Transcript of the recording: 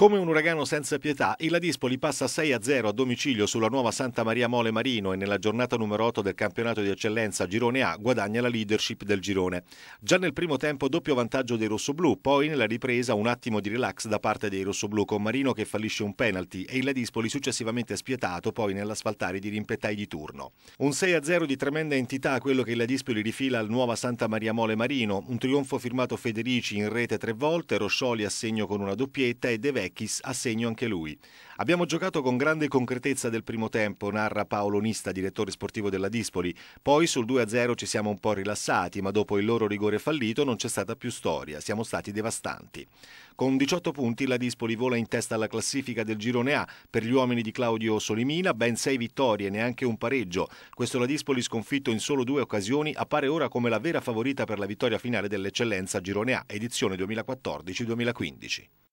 Come un uragano senza pietà, il Ladispoli passa 6-0 a domicilio sulla nuova Santa Maria Mole Marino e nella giornata numero 8 del campionato di eccellenza Girone A guadagna la leadership del girone. Già nel primo tempo doppio vantaggio dei rossoblù, poi nella ripresa un attimo di relax da parte dei rossoblù con Marino che fallisce un penalty e il Ladispoli successivamente spietato poi nell'asfaltare di rimpettai di turno. Un 6-0 di tremenda entità quello che il Ladispoli rifila al nuova Santa Maria Mole Marino, un trionfo firmato Federici in rete 3 volte, Roscioli a segno con una doppietta e De Vecchis a segno anche lui. Abbiamo giocato con grande concretezza del primo tempo, narra Paolo Nista, direttore sportivo della Dispoli. Poi sul 2-0 ci siamo un po' rilassati, ma dopo il loro rigore fallito non c'è stata più storia, siamo stati devastanti. Con 18 punti la Dispoli vola in testa alla classifica del girone A, per gli uomini di Claudio Solimina ben 6 vittorie, neanche un pareggio. Questo la Dispoli sconfitto in solo 2 occasioni appare ora come la vera favorita per la vittoria finale dell'eccellenza girone A, edizione 2014-2015.